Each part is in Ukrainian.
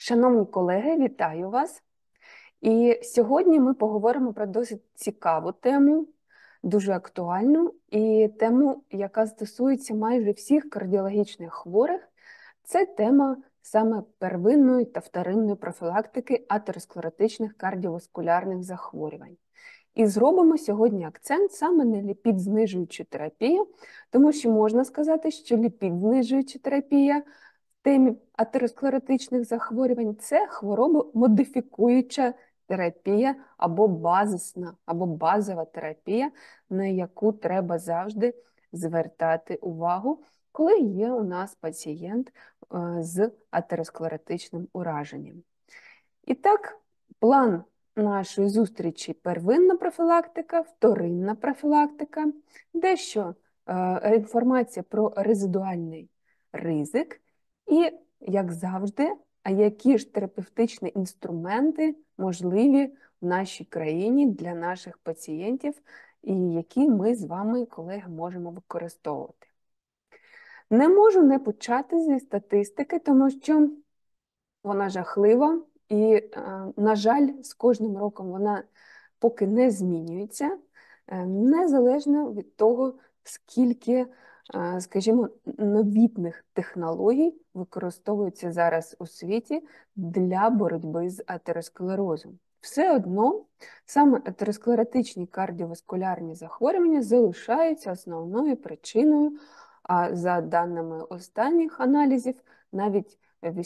Шановні колеги, вітаю вас! І сьогодні ми поговоримо про досить цікаву тему, дуже актуальну, і тему, яка стосується майже всіх кардіологічних хворих. Це тема саме первинної та вторинної профілактики атеросклеротичних кардіоваскулярних захворювань. І зробимо сьогодні акцент саме на ліпідзнижуючу терапію, тому що можна сказати, що ліпідзнижуюча терапія в темі атеросклеротичних захворювань – це хворобомодифікуюча терапія або базисна, або базова терапія, на яку треба завжди звертати увагу, коли є у нас пацієнт з атеросклеротичним ураженням. І так, план нашої зустрічі – первинна профілактика, вторинна профілактика, дещо інформація про резидуальний ризик і, як завжди, а які ж терапевтичні інструменти можливі в нашій країні для наших пацієнтів і які ми з вами, колеги, можемо використовувати. Не можу не почати зі статистики, тому що вона жахлива і, на жаль, з кожним роком вона поки не змінюється, незалежно від того, скільки, скажімо, новітних технологій використовується зараз у світі для боротьби з атеросклерозом. Все одно саме атеросклеротичні кардіоваскулярні захворювання залишаються основною причиною, а за даними останніх аналізів, навіть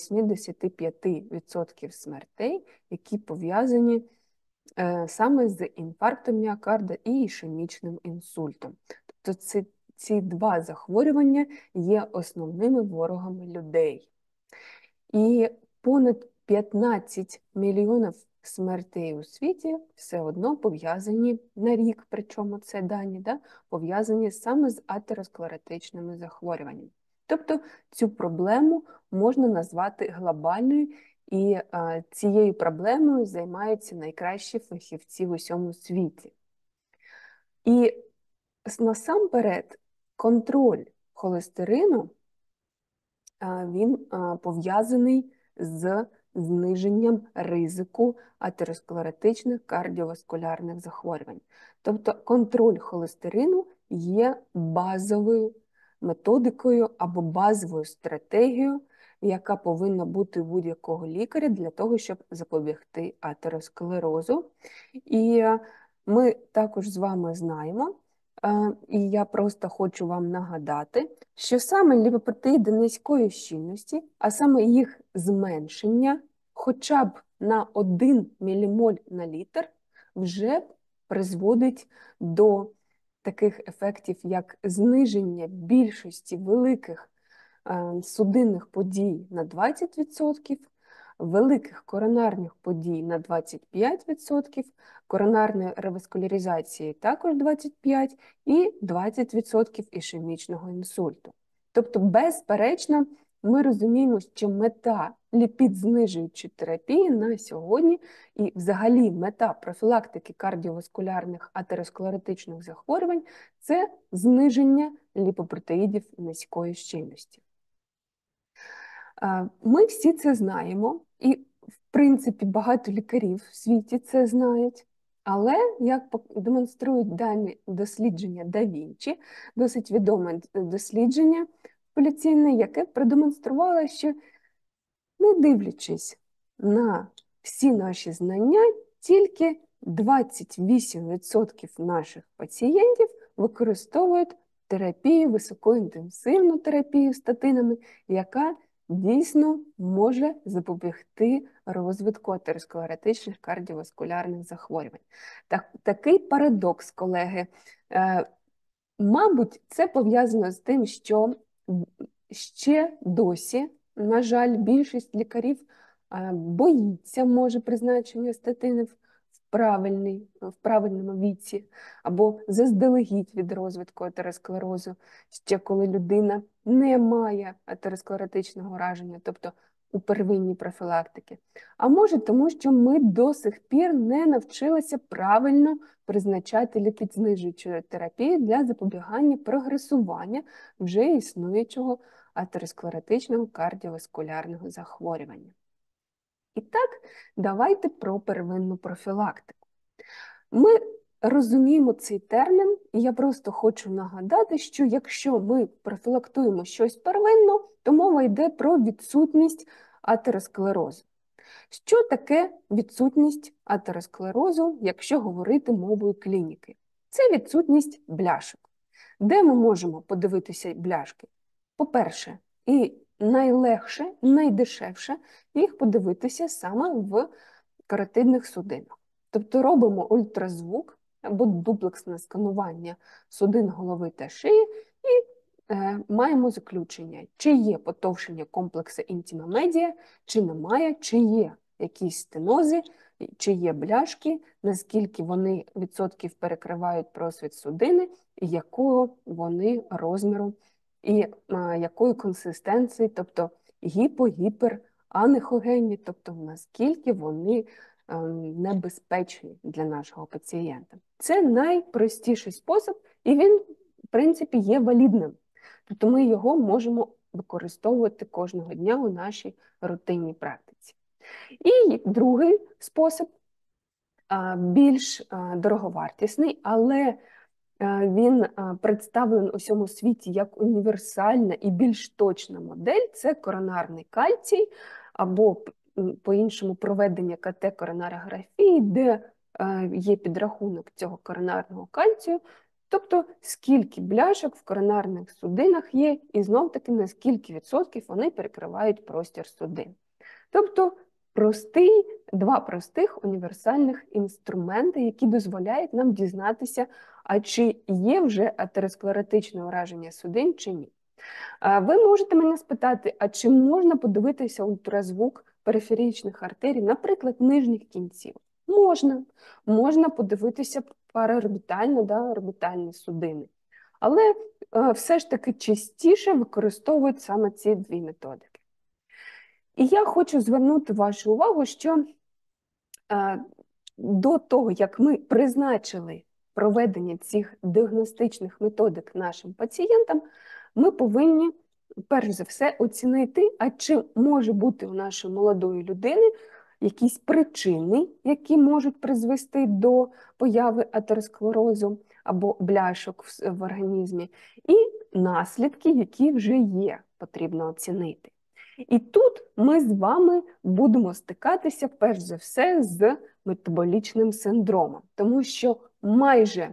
85% смертей, які пов'язані саме з інфарктом міокарда і ішемічним інсультом. Тобто ці два захворювання є основними ворогами людей. І понад 15 мільйонів смертей у світі все одно пов'язані на рік, причому це дані, пов'язані саме з атеросклеротичними захворюваннями. Тобто цю проблему можна назвати глобальною, і цією проблемою займаються найкращі фахівці в усьому світі. І насамперед контроль холестерину, він пов'язаний з зниженням ризику атеросклеротичних кардіоваскулярних захворювань. Тобто контроль холестерину є базовою методикою або базовою стратегією, яка повинна бути у будь-якого лікаря для того, щоб запобігти атеросклерозу. І ми також з вами знаємо, і я просто хочу вам нагадати, що саме ліпопротеїди низької щільності, а саме їх зменшення хоча б на 1 мілімоль на літр вже призводить до таких ефектів, як зниження більшості великих судинних подій на 20%, великих коронарних подій на 25%, коронарної реваскуляризації також 25% і 20% ішемічного інсульту. Тобто, безперечно, ми розуміємо, що мета ліпідзнижуючої терапії на сьогодні і взагалі мета профілактики кардіоваскулярних атеросклеротичних захворювань – це зниження ліпопротеїдів низької щільності. Ми всі це знаємо, і, в принципі, багато лікарів в світі це знають, але, як демонструють дані дослідження Да Вінчі, досить відоме дослідження популяційне, яке продемонструвало, що, не дивлячись на всі наші знання, тільки 28% наших пацієнтів використовують терапію, високоінтенсивну терапію статинами, яка дійсно може запобігти розвитку атеросклеротичних кардіоваскулярних захворювань. Такий парадокс, колеги. Мабуть, це пов'язано з тим, що ще досі, на жаль, більшість лікарів боїться, може, призначення статинів в правильному віці, або заздалегідь від розвитку атеросклерозу, ще коли людина не має атеросклеротичного ураження, тобто у первинній профілактики. А може тому, що ми до сих пір не навчилися правильно призначати ліпідзнижуючу терапію для запобігання прогресування вже існуючого атеросклеротичного кардіоваскулярного захворювання. І так, давайте про первинну профілактику. Ми розуміємо цей термін, і я просто хочу нагадати, що якщо ми профілактуємо щось первинно, то мова йде про відсутність атеросклерозу. Що таке відсутність атеросклерозу, якщо говорити мовою клініки? Це відсутність бляшок. Де ми можемо подивитися бляшки? По-перше, і найлегше, найдешевше їх подивитися саме в каротидних судинах. Тобто робимо ультразвук або дуплексне сканування судин голови та шиї і маємо заключення, чи є потовщення комплексу інтіма медіа, чи немає, чи є якісь стенози, чи є бляшки, наскільки вони відсотків перекривають просвіт судини, і якого вони розміру, і якої консистенції, тобто гіпо-гіпер анехогенні, тобто наскільки вони небезпечні для нашого пацієнта. Це найпростіший спосіб, і він, в принципі, є валідним. Тобто ми його можемо використовувати кожного дня у нашій рутинній практиці. І другий спосіб, більш дороговартісний, але він представлений у всьому світі як універсальна і більш точна модель – це коронарний кальцій, або по-іншому проведення КТ-коронарографії, де є підрахунок цього коронарного кальцію, тобто скільки бляшок в коронарних судинах є, і знов-таки на скільки відсотків вони перекривають простір судин. Тобто два простих універсальних інструменти, які дозволяють нам дізнатися, а чи є вже атеросклеротичне ураження судин, чи ні. Ви можете мене спитати, а чи можна подивитися ультразвук периферичних артерій, наприклад, нижніх кінців? Можна. Можна подивитися параорбітально, орбітальні судини. Але все ж таки частіше використовують саме ці дві методики. І я хочу звернути вашу увагу, що до того, як ми призначили проведення цих діагностичних методик нашим пацієнтам, ми повинні, перш за все, оцінити, а чи може бути у нашої молодої людини якісь причини, які можуть призвести до появи атеросклерозу або бляшок в організмі, і наслідки, які вже є, потрібно оцінити. І тут ми з вами будемо стикатися, перш за все, з метаболічним синдромом, тому що майже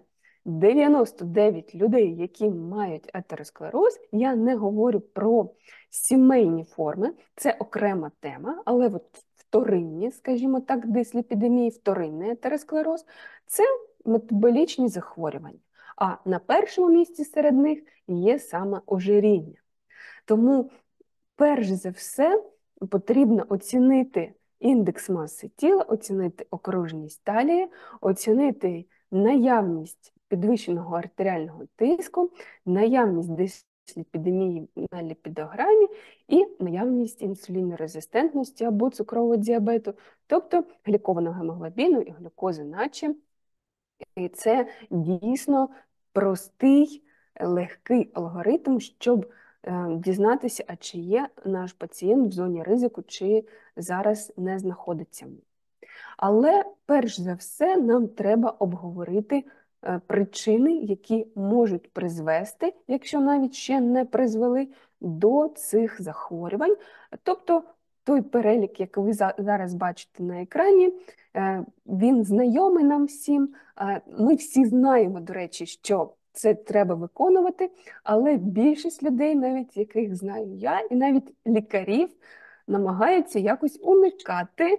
99 людей, які мають атеросклероз, я не говорю про сімейні форми, це окрема тема, але от вторинні, скажімо так, дисліпідемії, вторинний атеросклероз – це метаболічні захворювання. А на першому місці серед них є саме ожиріння. Тому перш за все, потрібно оцінити індекс маси тіла, оцінити окружність талії, оцінити наявність підвищеного артеріального тиску, наявність дисліпідемії на ліпідограмі і наявність інсулінорезистентності або цукрового діабету, тобто глікованого гемоглобіну і глюкози наче. І це дійсно простий, легкий алгоритм, щоб дізнатися, а чи є наш пацієнт в зоні ризику, чи зараз не знаходиться. Але, перш за все, нам треба обговорити причини, які можуть призвести, якщо навіть ще не призвели, до цих захворювань. Тобто, той перелік, який ви зараз бачите на екрані, він знайомий нам всім. Ми всі знаємо, до речі, що це треба виконувати, але більшість людей, навіть яких знаю я, і навіть лікарів, намагаються якось уникати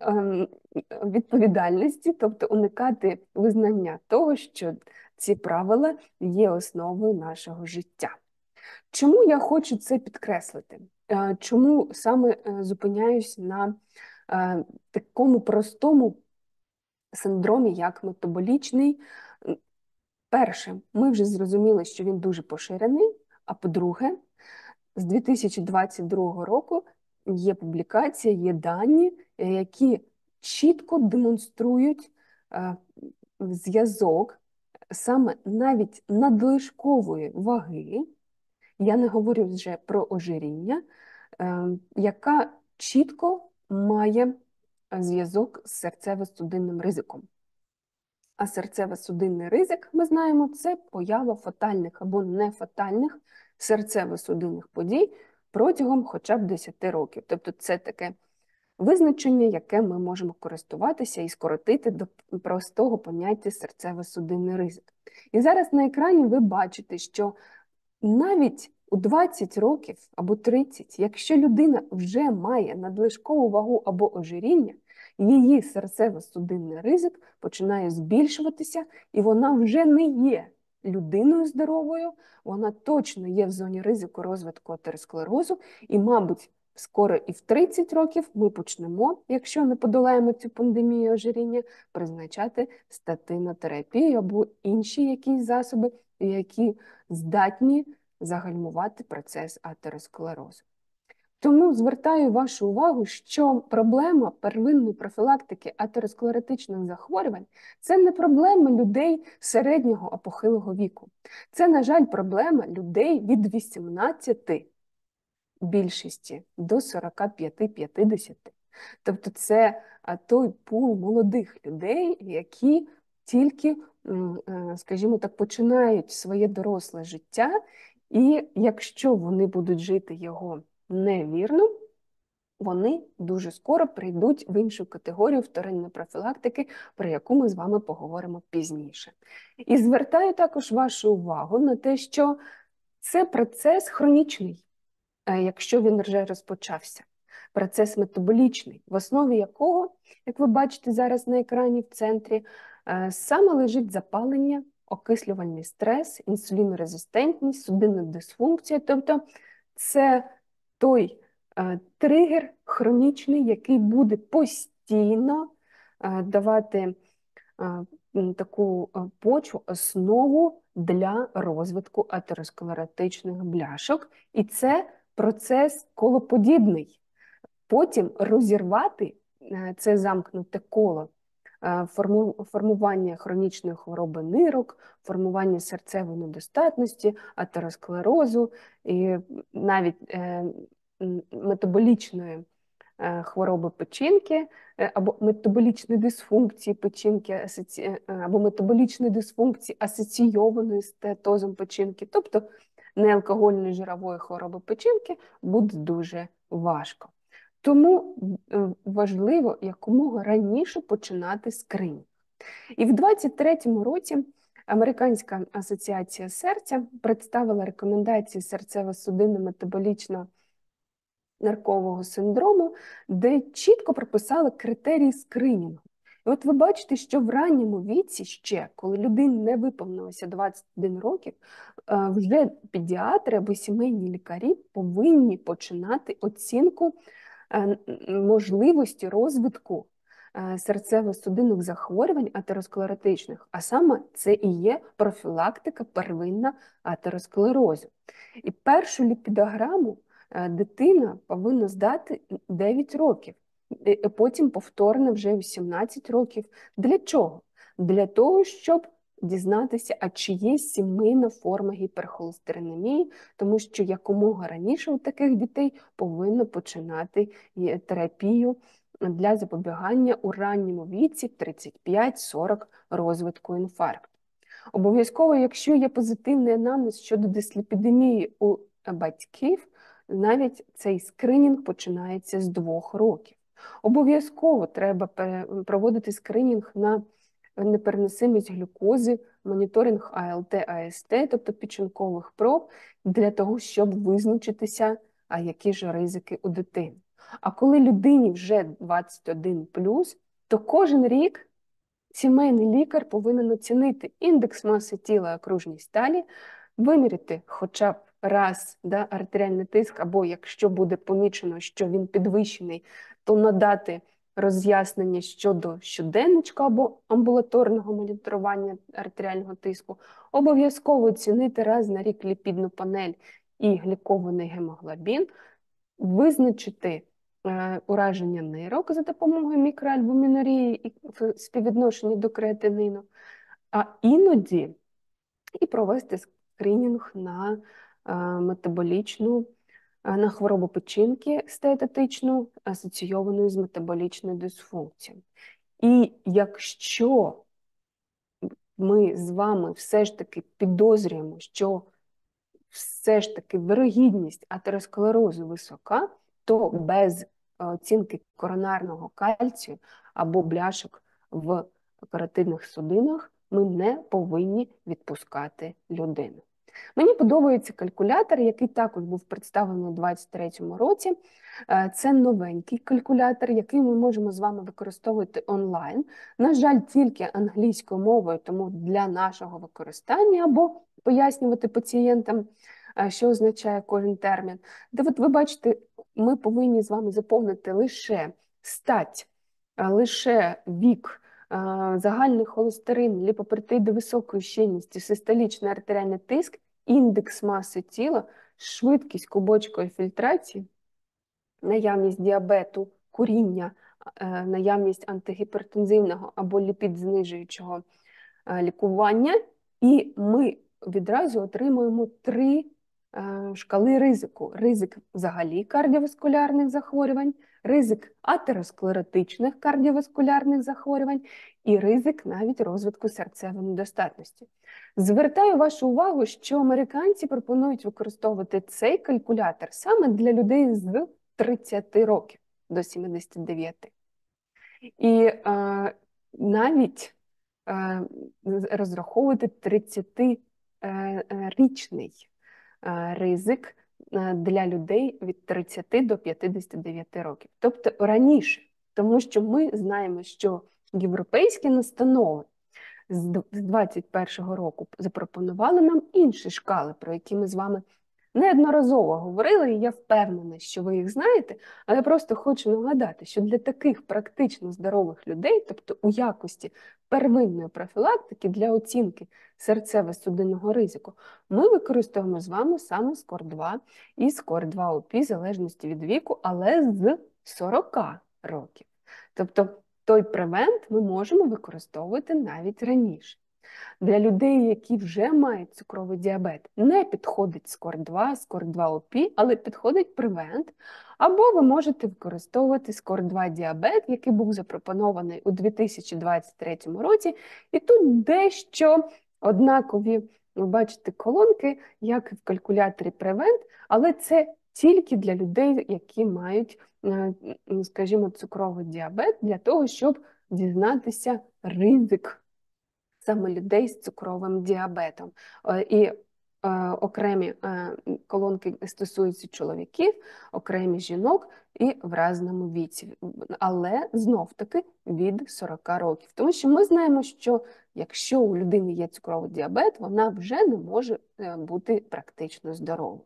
відповідальності, тобто уникати визнання того, що ці правила є основою нашого життя. Чому я хочу це підкреслити? Чому саме зупиняюсь на такому простому синдромі, як метаболічний? Перше, ми вже зрозуміли, що він дуже поширений, а по-друге, з 2022 року є публікація, є дані, які чітко демонструють зв'язок саме навіть надлишкової ваги, я не говорю вже про ожиріння, яка чітко має зв'язок з серцево-судинним ризиком. А серцево-судинний ризик, ми знаємо, це поява фатальних або нефатальних серцево-судинних подій протягом хоча б 10 років. Тобто це таке визначення, яке ми можемо користуватися і скоротити до простого поняття серцево-судинний ризик. І зараз на екрані ви бачите, що навіть у 20 років або 30, якщо людина вже має надлишкову вагу або ожиріння, її серцево-судинний ризик починає збільшуватися, і вона вже не є людиною здоровою, вона точно є в зоні ризику розвитку атеросклерозу, і, мабуть, скоро і в 30 років ми почнемо, якщо не подолаємо цю пандемію ожиріння, призначати статинотерапію або інші якісь засоби, які здатні загальмувати процес атеросклерозу. Тому звертаю вашу увагу, що проблема первинної профілактики атеросклеротичних захворювань – це не проблема людей середнього або похилого віку. Це, на жаль, проблема людей від 18 більшості до 45-50. Тобто це той пул молодих людей, які тільки, скажімо так, починають своє доросле життя, і якщо вони будуть жити його невірно, вони дуже скоро прийдуть в іншу категорію вторинної профілактики, про яку ми з вами поговоримо пізніше. І звертаю також вашу увагу на те, що це процес хронічний, якщо він вже розпочався. Процес метаболічний, в основі якого, як ви бачите зараз на екрані в центрі, саме лежить запалення, окислювальний стрес, інсулінорезистентність, судинна дисфункція. Тобто це той тригер хронічний, який буде постійно давати таку почву, основу для розвитку атеросклеротичних бляшок. І це процес колоподібний. Потім розірвати це замкнуте коло, формування хронічної хвороби нирок, формування серцевої недостатності, атеросклерозу і навіть метаболічної хвороби печінки, або метаболічної дисфункції печінки, або метаболічної дисфункції асоційованої з стеатозом печінки, тобто неалкогольної жирової хвороби печінки, буде дуже важко. Тому важливо якомога раніше починати скринінг. І в 2023 році Американська асоціація серця представила рекомендації серцево-судинно-метаболічного наркового синдрому, де чітко прописали критерії скринінгу. І от ви бачите, що в ранньому віці ще, коли людині не виповнилося 21 років, вже педіатри або сімейні лікарі повинні починати оцінку можливості розвитку серцево-судинних захворювань атеросклеротичних, а саме це і є профілактика первинна атеросклерозу. І першу ліпідограму дитина повинна здати 9 років, потім повторно вже 18 років. Для чого? Для того, щоб дізнатися, а чи є сімейна форма гіперхолестеринемії, тому що якомога раніше у таких дітей повинно починати терапію для запобігання у ранньому віці 35-40 розвитку інфаркту. Обов'язково, якщо є позитивний анамнез щодо дисліпідемії у батьків, навіть цей скринінг починається з 2 років. Обов'язково треба проводити скринінг на непереносимість глюкози, моніторинг АЛТ, АСТ, тобто печінкових проб, для того, щоб визначитися, а які ж ризики у дитини. А коли людині вже 21+, то кожен рік сімейний лікар повинен оцінити індекс маси тіла, окружність талії, виміряти хоча б раз артеріальний тиск, або якщо буде помічено, що він підвищений, то надати роз'яснення щодо щоденничка або амбулаторного моніторування артеріального тиску, обов'язково оцінити раз на рік ліпідну панель і глікований гемоглобін, визначити ураження нирок за допомогою мікроальбумінурії і співвідношення до креатинину, а іноді і провести скринінг на метаболічну на хворобу печінки стеатотичну, асоційовану з метаболічною дисфункцією. І якщо ми з вами все ж таки підозрюємо, що все ж таки вирогідність атеросклерозу висока, то без оцінки коронарного кальцію або бляшок в каротидних судинах ми не повинні відпускати людину. Мені подобається калькулятор, який також був представлений у 2023 році. Це новенький калькулятор, який ми можемо з вами використовувати онлайн. На жаль, тільки англійською мовою, тому для нашого використання або пояснювати пацієнтам, що означає кожен термін. Де от ви бачите, ми повинні з вами заповнити лише стать, лише вік, загальний холестерин, ліпопротеїди високої щільності, систолічний артеріальний тиск, індекс маси тіла, швидкість кубочкової фільтрації, наявність діабету, куріння, наявність антигіпертензивного або ліпідзнижуючого лікування, і ми відразу отримуємо 3 шкали ризику. Ризик взагалі кардіоваскулярних захворювань, ризик атеросклеротичних кардіоваскулярних захворювань і ризик навіть розвитку серцевої недостатності. Звертаю вашу увагу, що американці пропонують використовувати цей калькулятор саме для людей з 30 років до 79. І навіть розраховувати 30-річний ризик для людей від 30 до 59 років. Тобто раніше, тому що ми знаємо, що європейські настанови з 2021 року запропонували нам інші шкали, про які ми з вами неодноразово говорили, і я впевнена, що ви їх знаєте, але я просто хочу нагадати, що для таких практично здорових людей, тобто у якості первинної профілактики для оцінки серцево-судинного ризику, ми використовуємо з вами саме SCORE-2 і SCORE-2-OP, в залежності від віку, але з 40 років. Тобто той превент ми можемо використовувати навіть раніше. Для людей, які вже мають цукровий діабет, не підходить SCORE-2, SCORE-2-OP, але підходить превент. Або ви можете використовувати SCORE-2 діабет, який був запропонований у 2023 році. І тут дещо однакові, ви бачите, колонки, як і в калькуляторі превент, але це тільки для людей, які мають, скажімо, цукровий діабет, для того, щоб дізнатися ризик саме людей з цукровим діабетом. І окремі колонки стосуються чоловіків, окремі жінок і в разному віці. Але знов-таки від 40 років. Тому що ми знаємо, що якщо у людини є цукровий діабет, вона вже не може бути практично здоровою.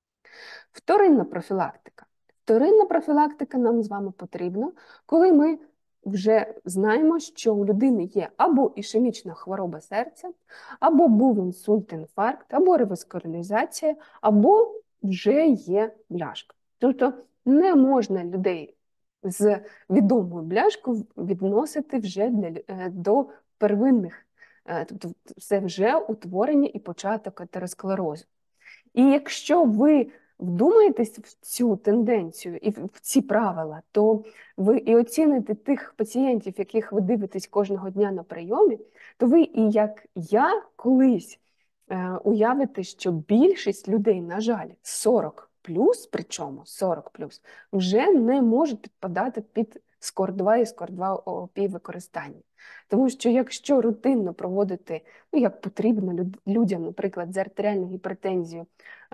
Вторинна профілактика. Вторинна профілактика нам з вами потрібна, коли ми вже знаємо, що у людини є або ішемічна хвороба серця, або був інсульт, інфаркт, або реваскуляризація, або вже є бляшка. Тобто не можна людей з відомою бляшкою відносити вже до первинних, тобто це вже утворення і початок атеросклерозу. І якщо ви вдумаєтесь в цю тенденцію і в ці правила, то ви і оціните тих пацієнтів, яких ви дивитесь кожного дня на прийомі, то ви і як я колись уявите, що більшість людей, на жаль, 40 плюс, причому 40 плюс, вже не можуть підпадати під SCORE-2 і SCORE-2-OP використання. Тому що якщо рутинно проводити, як потрібно людям, наприклад, з артеріальною гіпертензією,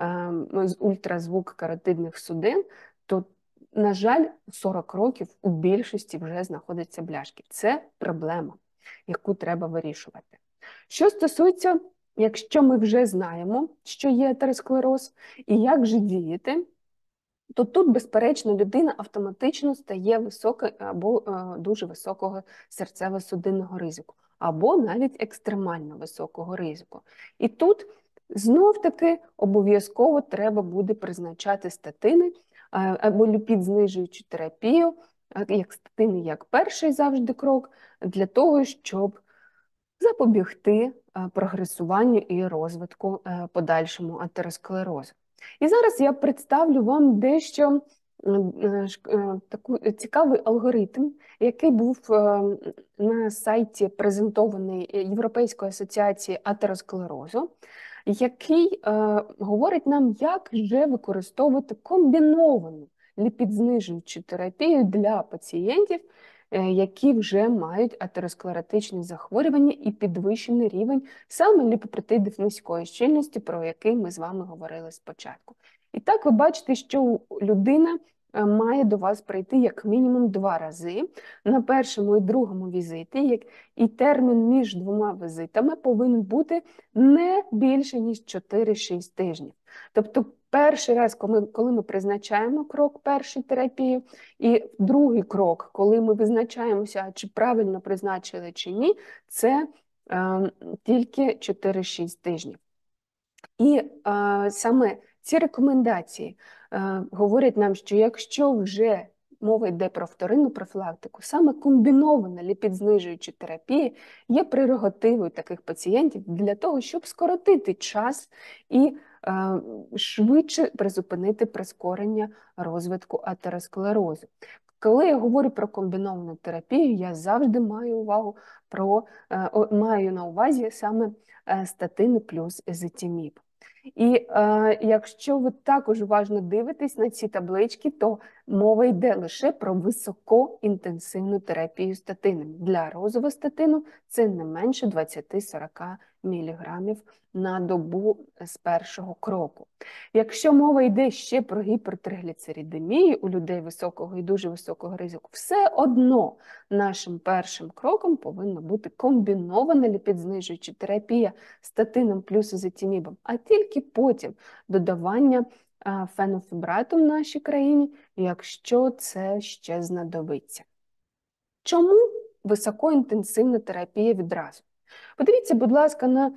з ультразвук каротидних судин, то, на жаль, 40 років у більшості вже знаходяться бляшки. Це проблема, яку треба вирішувати. Що стосується, якщо ми вже знаємо, що є атеросклероз, і як же діяти, то тут, безперечно, людина автоматично стає високою або дуже високого серцево-судинного ризику, або навіть екстремально високого ризику. І тут знов-таки обов'язково треба буде призначати статини або ліпідзнижуючу терапію, як статини, як перший завжди крок, для того, щоб запобігти прогресуванню і розвитку подальшому атеросклерозу. І зараз я представлю вам дещо такий цікавий алгоритм, який був на сайті презентований Європейської асоціації атеросклерозу, який говорить нам, як вже використовувати комбіновану ліпідзнижуючу терапію для пацієнтів, які вже мають атеросклеротичні захворювання і підвищений рівень саме ліпопротеїдів низької щільності, про який ми з вами говорили спочатку. І так ви бачите, що людина має до вас прийти як мінімум 2 рази на першому і другому візиті, і термін між 2 візитами повинен бути не більше, ніж 4-6 тижнів. Тобто перший раз, коли ми призначаємо крок першої терапії, і другий крок, коли ми визначаємося, чи правильно призначили, чи ні, це тільки 4-6 тижнів. І саме ці рекомендації говорять нам, що якщо вже мова йде про вторинну профілактику, саме комбінована ліпідзнижуюча терапія є прерогативою таких пацієнтів для того, щоб скоротити час і швидше призупинити прискорення розвитку атеросклерозу. Коли я говорю про комбіновану терапію, я завжди маю на увазі саме статини плюс езотиміб. І якщо ви також уважно дивитесь на ці таблички, то мова йде лише про високоінтенсивну терапію статинами. Для розовостатину це не менше 20-40 мг на добу з першого кроку. Якщо мова йде ще про гіпертригліцеридемію у людей високого і дуже високого ризику, все одно нашим першим кроком повинна бути комбінована ліпідзнижуюча терапія статином плюс езотимібом, а тільки потім додавання фенофібрату в нашій країні, якщо це ще знадобиться. Чому високоінтенсивна терапія відразу? Подивіться, будь ласка, на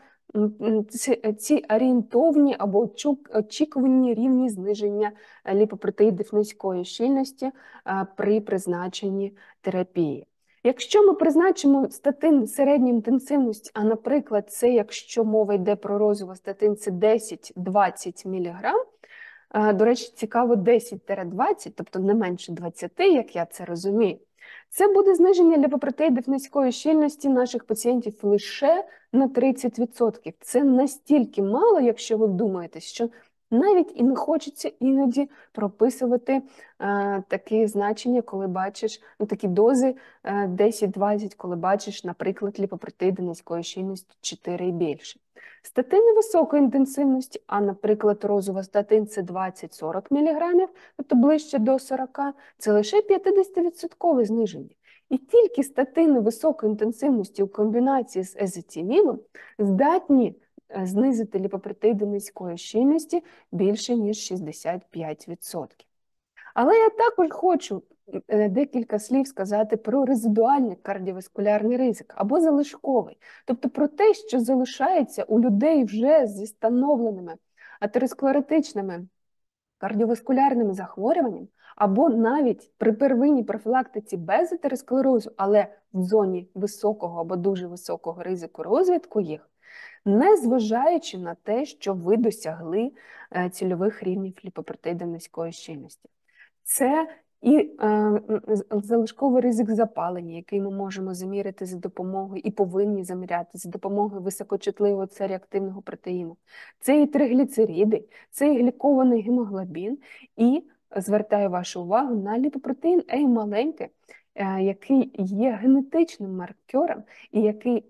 ці орієнтовні або очікувані рівні зниження ліпопротеїдів низької щільності при призначенні терапії. Якщо ми призначимо статин середньої інтенсивності, а, наприклад, це, якщо мова йде про розовостатин, це 10-20 мг, до речі, цікаво 10-20, тобто не менше 20, як я це розумію, це буде зниження ліпопротеїдів низької щільності наших пацієнтів лише на 30%. Це настільки мало, якщо ви вдумаєтесь, що навіть і не хочеться іноді прописувати такі значення, коли бачиш, такі дози 10-20, коли бачиш, наприклад, ліпопротеїди низької щільності 4 і більше. Статини високої інтенсивності, а, наприклад, розовостатин – це 20-40 мг, тобто ближче до 40, це лише 50% зниження. І тільки статини високої інтенсивності у комбінації з езотимібом здатні знизити ліпопротеїди низької щільності більше, ніж 65%. Але я також хочу декілька слів сказати про резидуальний кардіоваскулярний ризик або залишковий, тобто про те, що залишається у людей вже зі встановленими атеросклеротичними кардіоваскулярними захворюваннями, або навіть при первинній профілактиці без атеросклерозу, але в зоні високого або дуже високого ризику розвитку їх, не зважаючи на те, що ви досягли цільових рівнів ліпопротеїдів низької щільності. Це і залишковий ризик запалення, який ми можемо заміряти за допомогою і повинні заміряти за допомогою високочутливого цереактивного протеїну. Це і тригліцериди, це і глікований гемоглобін, і звертаю вашу увагу на ліпопротеїн А маленький, який є генетичним маркером і який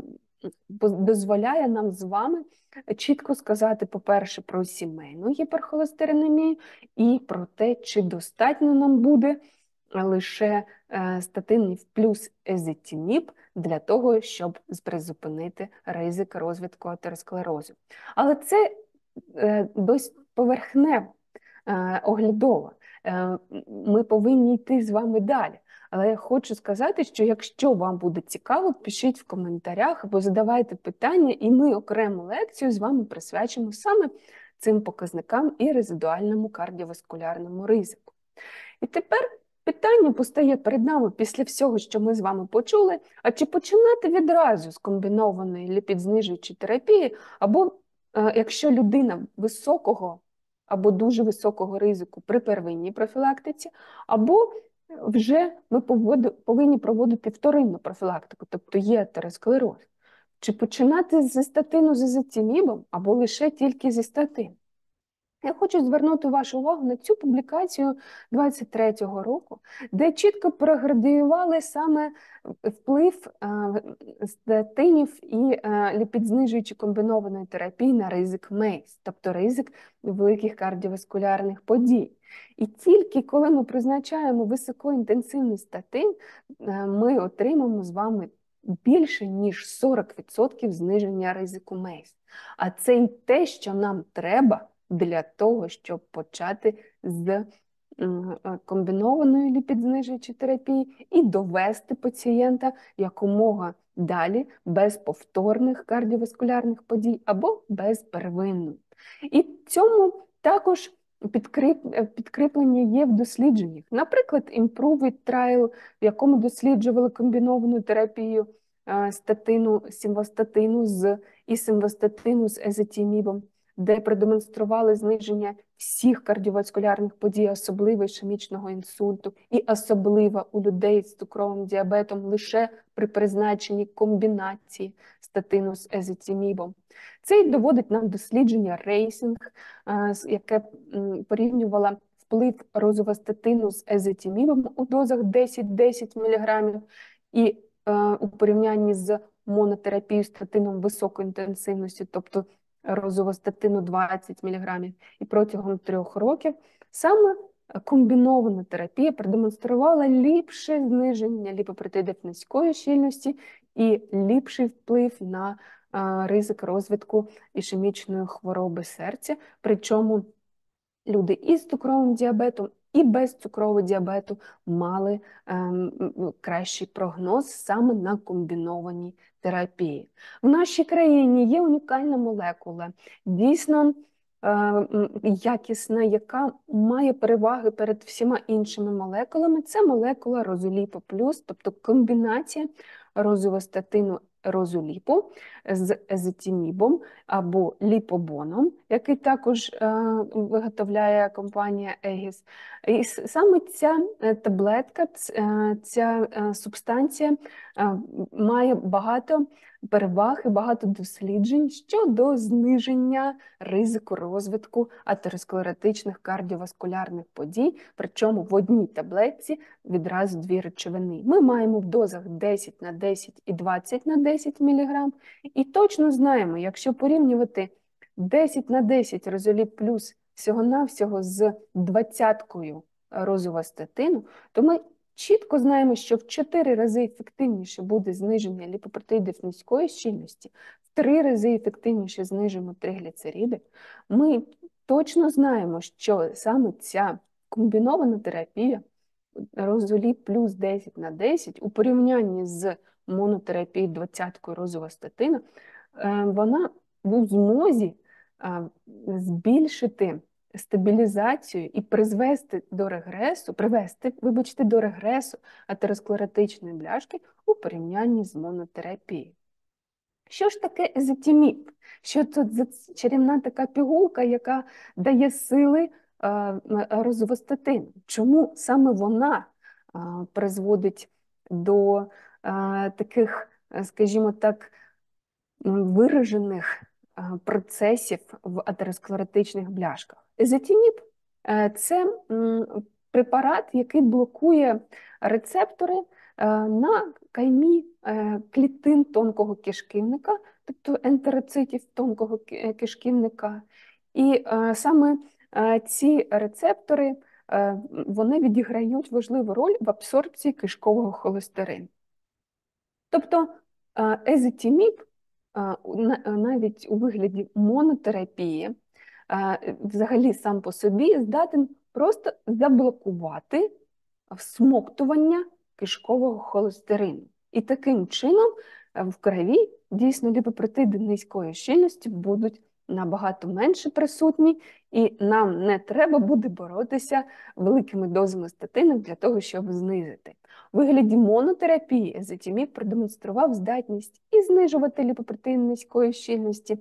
дозволяє нам з вами чітко сказати, по-перше, про сімейну гіперхолестеринемію і про те, чи достатньо нам буде лише статинів плюс езотиміб для того, щоб призупинити ризик розвитку атеросклерозу. Але це досить поверхнево, оглядово. Ми повинні йти з вами далі. Але я хочу сказати, що якщо вам буде цікаво, пишіть в коментарях або задавайте питання, і ми окрему лекцію з вами присвячимо саме цим показникам і резидуальному кардіоваскулярному ризику. І тепер питання постає перед нами після всього, що ми з вами почули, а чи починати відразу з комбінованої ліпідзнижуючої терапії, або якщо людина високого або дуже високого ризику при первинній профілактиці, або вже ми повинні проводити вторинну профілактику, тобто є атеросклероз. Чи починати зі статину з езотимібом, або лише тільки зі статину? Я хочу звернути вашу увагу на цю публікацію 23-го року, де чітко проградіювали саме вплив статинів і ліпідзнижуючої комбінованої терапії на ризик МЕЙС, тобто ризик великих кардіоваскулярних подій. І тільки коли ми призначаємо високоінтенсивний статин, ми отримаємо з вами більше, ніж 40% зниження ризику МЕЙС. А це і те, що нам треба для того, щоб почати з комбінованої ліпідзнижуючої терапії і довести пацієнта якомога далі без повторних кардіоваскулярних подій або без первинної. І цьому також підкріплення є в дослідженнях. Наприклад, Improved Trial, в якому досліджували комбіновану терапію статину, симвастатину і симвастатину з езотимібом, де продемонстрували зниження всіх кардіоваскулярних подій, особливо ішемічного інсульту, і особливо у людей з цукровим діабетом лише при призначенні комбінації статину з езотимібом. Це й доводить нам дослідження Рейсінг, яке порівнювало вплив розовостатину з езотимібом у дозах 10-10 мг і у порівнянні з монотерапією статином високої інтенсивності, тобто розовостатину 20 мг, і протягом 3 років саме комбінована терапія продемонструвала ліпше зниження ліпопротидів низької щільності і ліпший вплив на ризик розвитку ішемічної хвороби серця, причому люди із цукровим діабетом і без цукрового діабету мали кращий прогноз саме на комбінованій терапії. В нашій країні є унікальна молекула, дійсно якісна, яка має переваги перед всіма іншими молекулами. Це молекула розоліпо плюс, тобто комбінація розовостатину розоліпу з езотимібом або ліпобоном, який також виготовляє компанія Егіс. І саме ця таблетка, ця субстанція має багато переваг і багато досліджень щодо зниження ризику розвитку атеросклеротичних кардіоваскулярних подій, причому в одній таблетці відразу 2 речовини. Ми маємо в дозах 10 на 10 і 20 на 10 мг, і точно знаємо, якщо порівнювати 10 на 10 розоліп плюс всього-навсього з 20-кою розовостатину, то ми чітко знаємо, що в 4 рази ефективніше буде зниження ліпопротеїдів низької щільності, в 3 рази ефективніше знижимо тригліцериди. Ми точно знаємо, що саме ця комбінована терапія розоліп плюс 10 на 10 у порівнянні з монотерапією 20-кою розовостатину, вона в змозі збільшити стабілізацію і привести до регресу атеросклеротичної бляшки у порівнянні з монотерапією. Що ж таке езотиміб? Що тут за чарівна така пігулка, яка дає сили розовостатину? Чому саме вона призводить до таких, скажімо так, виражених процесів в атеросклеротичних бляшках? Езотиміб – це препарат, який блокує рецептори на каймі клітин тонкого кишківника, тобто ентероцитів тонкого кишківника. І саме ці рецептори вони відіграють важливу роль в абсорбції кишкового холестерину. Тобто езотиміб навіть у вигляді монотерапії взагалі сам по собі здатен просто заблокувати всмоктування кишкового холестерину. І таким чином в крові дійсно ліпопротеїди низької щільності будуть набагато менше присутні, і нам не треба буде боротися великими дозами статину для того, щоб знизити. У вигляді монотерапії езотиміб продемонстрував здатність і знижувати ліпопротеїди низької щільності,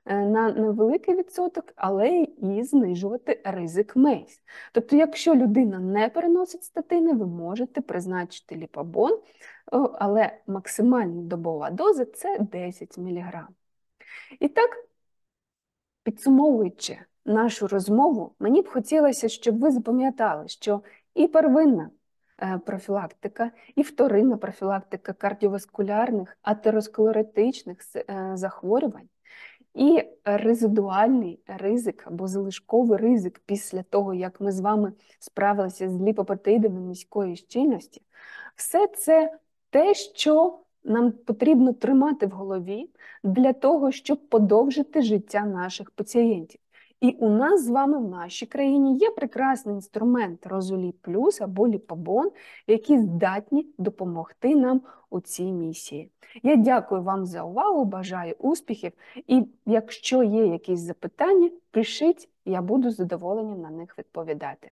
на невеликий відсоток, але і знижувати ризик МЕЙС. Тобто, якщо людина не переносить статини, ви можете призначити ліпобон, але максимальна добова доза – це 10 мг. І так, підсумовуючи нашу розмову, мені б хотілося, щоб ви запам'ятали, що і первинна профілактика, і вторинна профілактика кардіоваскулярних, атеросклеротичних захворювань, і резидуальний ризик або залишковий ризик після того, як ми з вами справилися з ліпопротеїдами низької щільності, все це те, що нам потрібно тримати в голові для того, щоб подовжити життя наших пацієнтів. І у нас з вами в нашій країні є прекрасний інструмент Розоліп Плюс або Ліпобон, які здатні допомогти нам у цій місії. Я дякую вам за увагу, бажаю успіхів, і якщо є якісь запитання, пишіть, я буду з задоволенням на них відповідати.